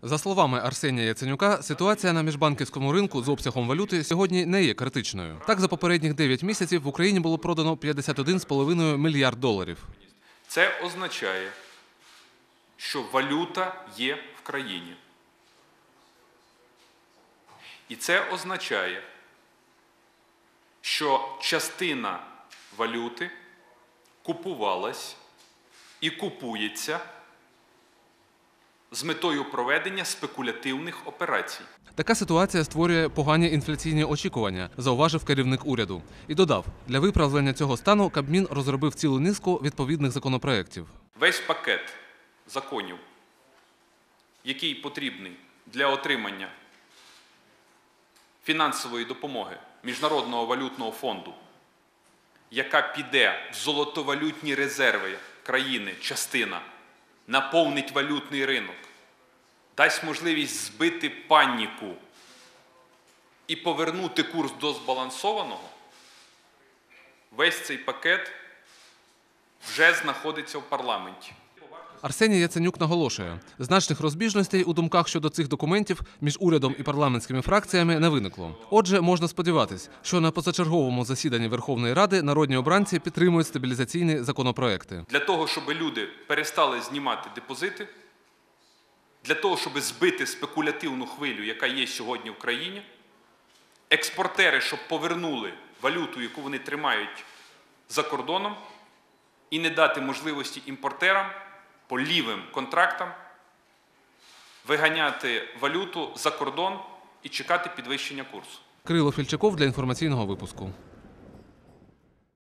За словами Арсенія Яценюка, ситуація на міжбанківському ринку з обсягом валюти сьогодні не є критичною. Так, за попередніх 9 місяців в Україні було продано 51,5 мільярд доларів. Це означає, що валюта є в країні. І це означає, що частина валюти купувалась і купується з метою проведення спекулятивних операцій. Така ситуація створює погані інфляційні очікування, зауважив керівник уряду. І додав, для виправлення цього стану Кабмін розробив цілу низку відповідних законопроєктів. Весь пакет законів, який потрібний для отримання фінансової допомоги Міжнародного валютного фонду, яка піде в золотовалютні резерви країни, частина, наповнить валютний ринок, дасть можливість збити паніку і повернути курс до збалансованого, весь цей пакет вже знаходиться в парламенті. Арсеній Яценюк наголошує, значних розбіжностей у думках щодо цих документів між урядом і парламентськими фракціями не виникло. Отже, можна сподіватись, що на позачерговому засіданні Верховної Ради народні обранці підтримують стабілізаційні законопроекти. Для того, щоб люди перестали знімати депозити, для того, щоб збити спекулятивну хвилю, яка є сьогодні в країні, експортери, щоб повернули валюту, яку вони тримають за кордоном, і не дати можливості імпортерам по лівим контрактам виганяти валюту за кордон і чекати підвищення курсу. Кирило Фільчаков для інформаційного випуску.